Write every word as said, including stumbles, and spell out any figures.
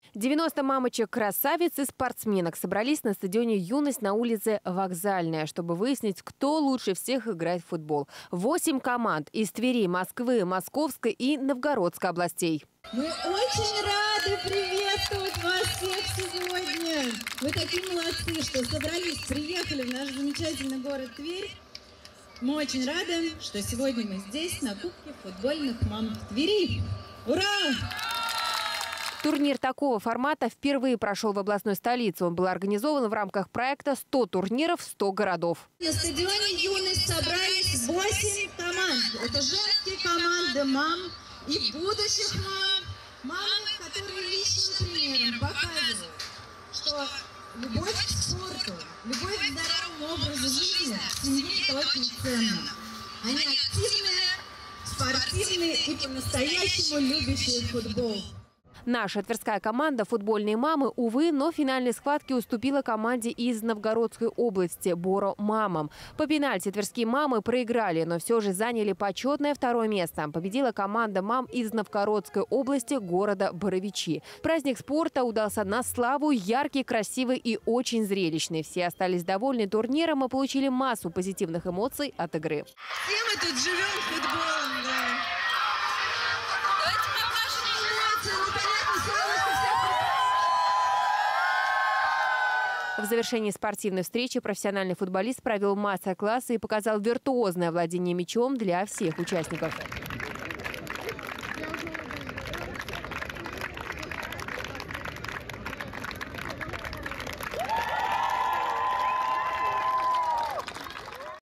девяносто мамочек-красавиц и спортсменок собрались на стадионе «Юность» на улице Вокзальная, чтобы выяснить, кто лучше всех играет в футбол. Восемь команд из Твери, Москвы, Московской и Новгородской областей. Мы очень рады приветствовать вас всех сегодня. Вы такие молодцы, что собрались, приехали в наш замечательный город Тверь. Мы очень рады, что сегодня мы здесь на Кубке футбольных мам в Твери. Ура! Турнир такого формата впервые прошел в областной столице. Он был организован в рамках проекта «сто турниров, сто городов». На стадионе «Юность» собрались восемь команд. Это женские команды мам и будущих мам. Мамы, которые личным примером показывают, что любовь к спорту, любовь к здоровому образу жизни в семье – это очень ценно. Они активные, спортивные и по-настоящему любящие футбол. Наша тверская команда «Футбольные мамы», увы, но в финальной схватке уступила команде из Новгородской области «Боро мамам». По пенальти тверские мамы проиграли, но все же заняли почетное второе место. Победила команда мам из Новгородской области города Боровичи. Праздник спорта удался на славу, яркий, красивый и очень зрелищный. Все остались довольны турниром и получили массу позитивных эмоций от игры. Все мы тут живем футболом, да. В завершении спортивной встречи профессиональный футболист провел мастер-классы и показал виртуозное владение мячом для всех участников.